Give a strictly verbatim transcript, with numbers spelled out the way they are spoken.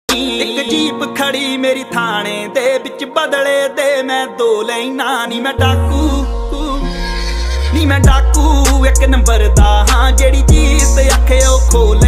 ਇੱਕ ਜੀਪ ਖੜੀ ਮੇਰੀ ਥਾਣੇ ਦੇ ਵਿੱਚ, ਬਦਲੇ ਦੇ ਮੈਂ ਦੋ ਲੈਣਾ। ਨੀ ਮੈਂ ਡਾਕੂ ਨੀ ਮੈਂ ਡਾਕੂ ਇੱਕ ਨੰਬਰ ਦਾ ਹਾਂ, ਜਿਹੜੀ ਚੀਜ਼ ਅੱਖੇ ਉਹ ਖੋਲ